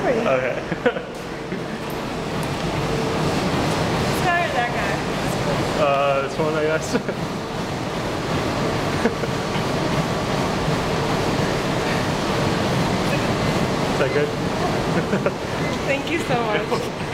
pretty. Okay. This guy or that guy? This one, I guess. Is that good? Thank you so much.